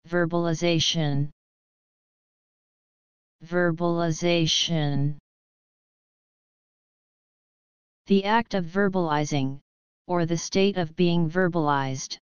Verbalization. Verbalization. The act of verbalizing, or the state of being verbalized.